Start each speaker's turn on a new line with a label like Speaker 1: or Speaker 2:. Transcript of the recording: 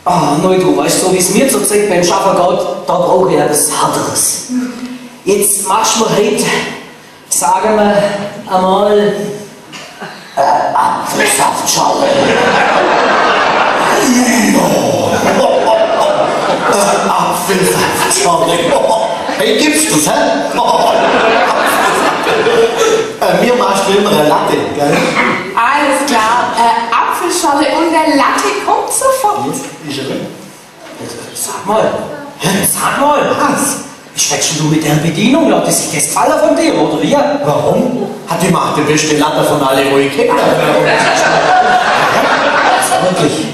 Speaker 1: Ah, nein, du weißt, so wie es mir zurzeit beim Schaffen geht, da brauche ich ja das Härteres. Jetzt machst du mir heute, sagen wir einmal, Apfelsaftschale. Apfelsaftschale. Hey, gibt's das, hä? Mir machst du immer eine Latte, gell?
Speaker 2: Alles klar, Apfelschale und eine Latte kommt sofort.
Speaker 1: Ist er drin? Sag mal, was? Schwätzt du mit der Bedienung? Ja, das ist das Faller von dir, oder wie?
Speaker 3: Warum? Hat die Macht die beste Latte von alle, wo ich kenne.
Speaker 1: Also wirklich.